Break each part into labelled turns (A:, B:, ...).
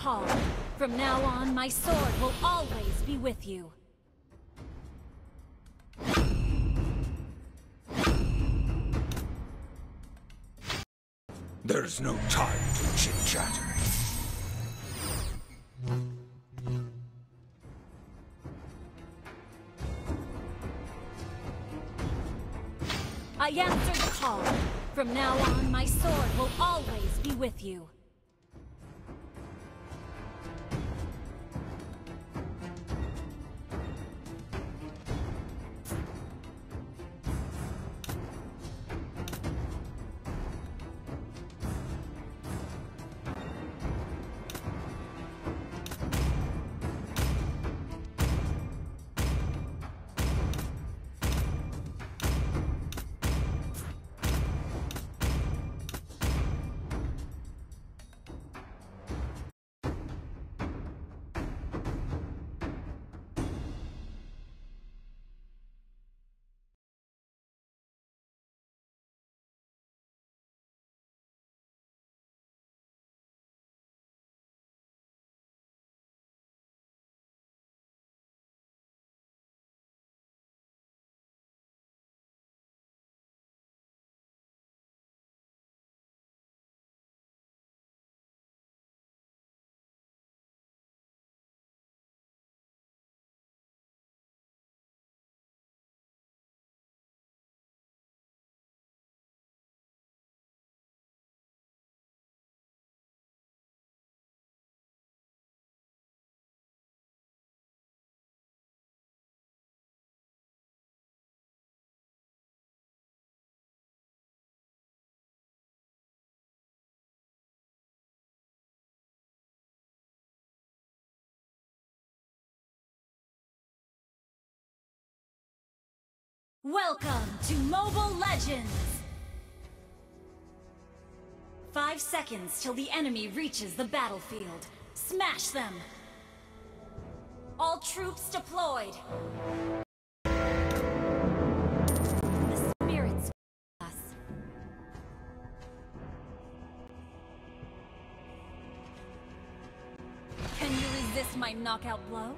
A: call. From now on, my sword will always be with you.
B: There's no time to chit-chat.
A: I answered the call. From now on, my sword will always be with you. Welcome to Mobile Legends! 5 seconds till the enemy reaches the battlefield. Smash them! All troops deployed! The spirits with us. Can you resist my knockout blow?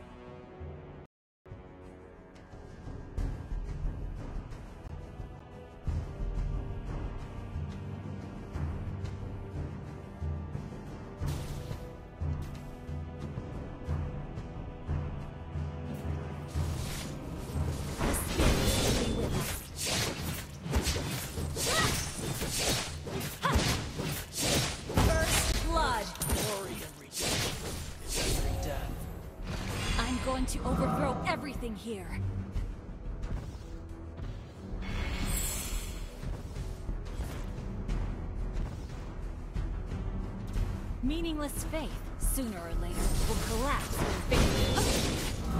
A: To overthrow everything here. Meaningless faith, sooner or later, will collapse in victory.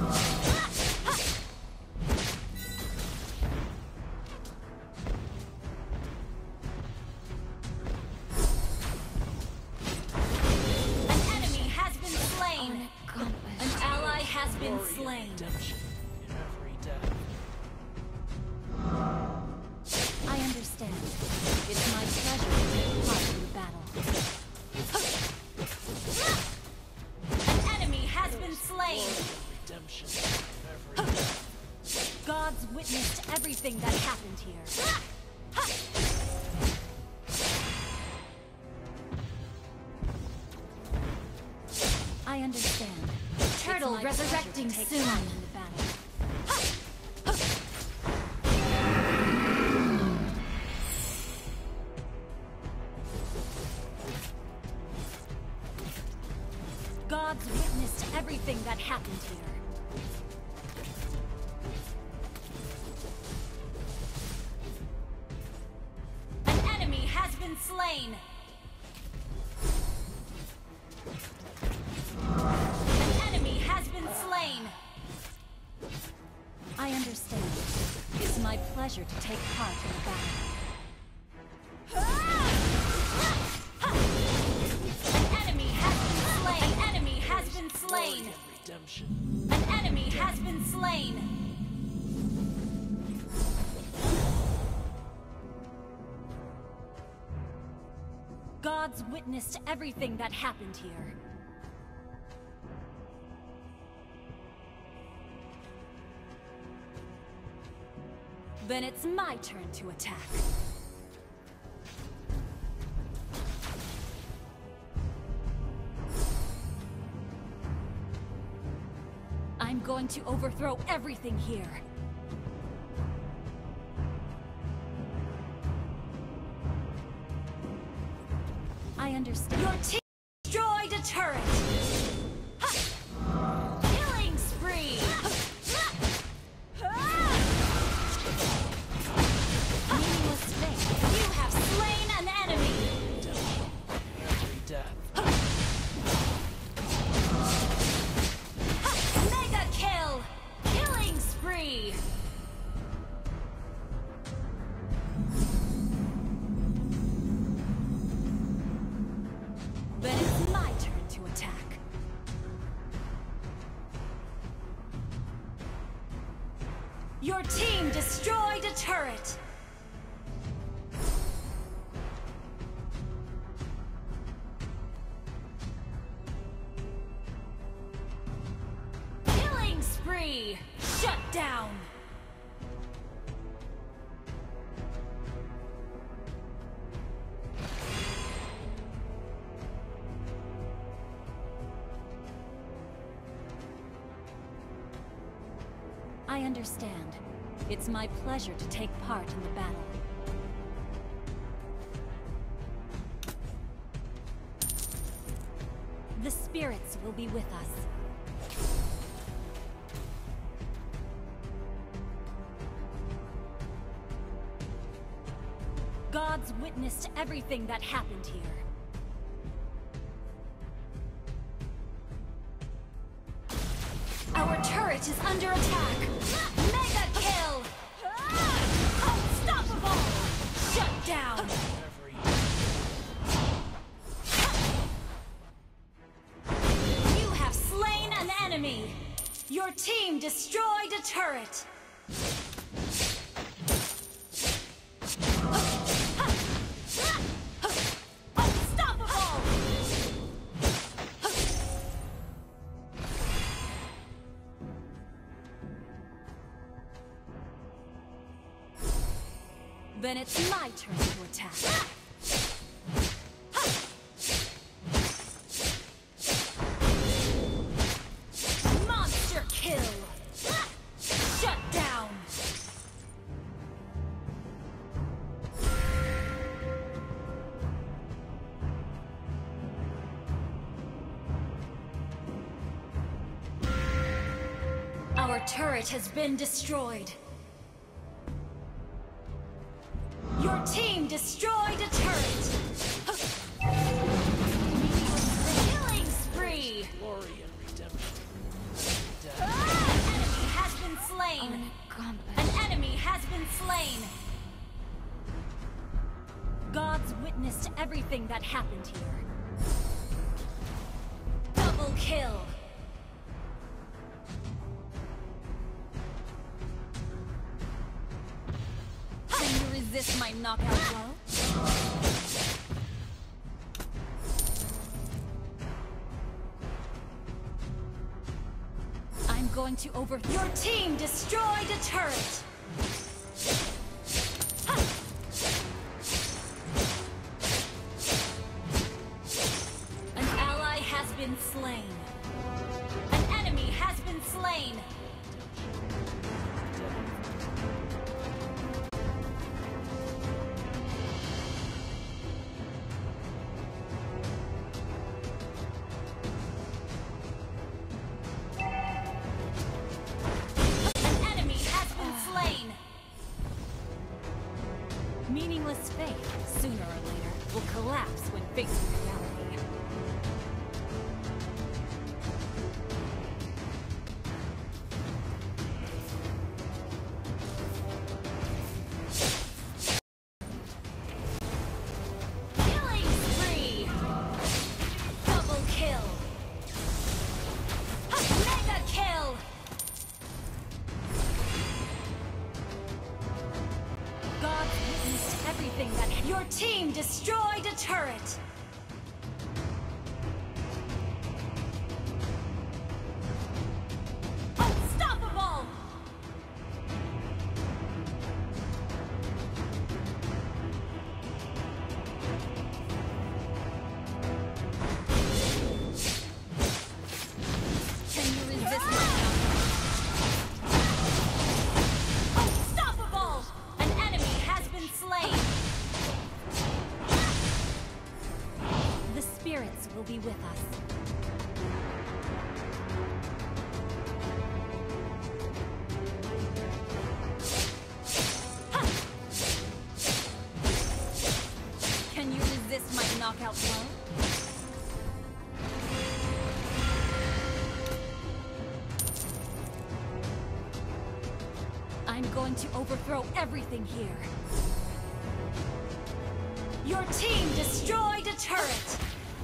A: I understand. It's my pleasure to take part in the battle. An enemy has been slain! Gods witnessed everything that happened here. I understand. Turtle resurrecting soon. In the battle. Gods witnessed everything that happened here. An enemy has been slain! An enemy has been slain! I understand. It's my pleasure to take part in the battle. Slain. An enemy has been slain. Gods witnessed everything that happened here. Then it's my turn to attack. I'm going to overthrow everything here. I understand. Your team destroyed a turret! Ha! Killing spree! Meaningless fate. You have slain an enemy!
C: Every death.
A: Mega kill! Killing spree! Then it's my turn to attack. Your team destroyed a turret! Killing spree! Shut down! I understand. It's my pleasure to take part in the battle. The spirits will be with us. God's witness to everything that happened here. Our turret is under attack! Mega kill! Unstoppable! Shut down! You have slain an enemy! Your team destroyed a turret! Unstoppable! Then it's my turn to attack. Monster kill! Shut down! Our turret has been destroyed. Your team destroyed a turret! Killing spree!
C: Glory and redemption.
A: An enemy has been slain! An enemy has been slain! God's witness to everything that happened here. Double kill! Can you resist my knockout blow? I'm going to Your team destroyed a turret! Ha! An ally has been slain. An enemy has been slain. Meaningless faith, sooner or later, will collapse when facing reality. gods will be with us. Can you resist my knockout blow? I'm going to overthrow everything here. Your team destroyed a turret!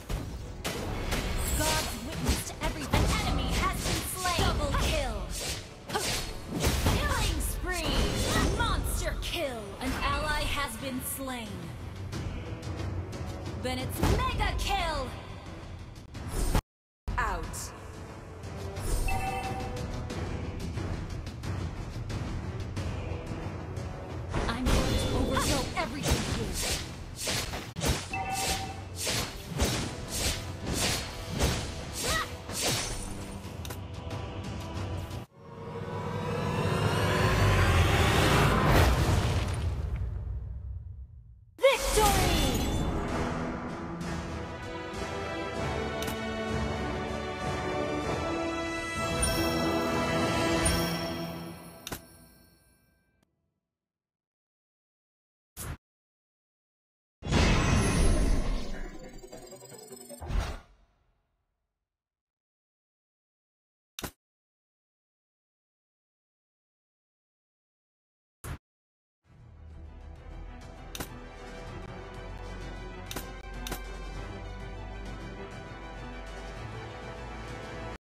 A: God's witness to every enemy has been slain! Double kill! Killing spree! Monster kill! An ally has been slain! Bennett's mega kill!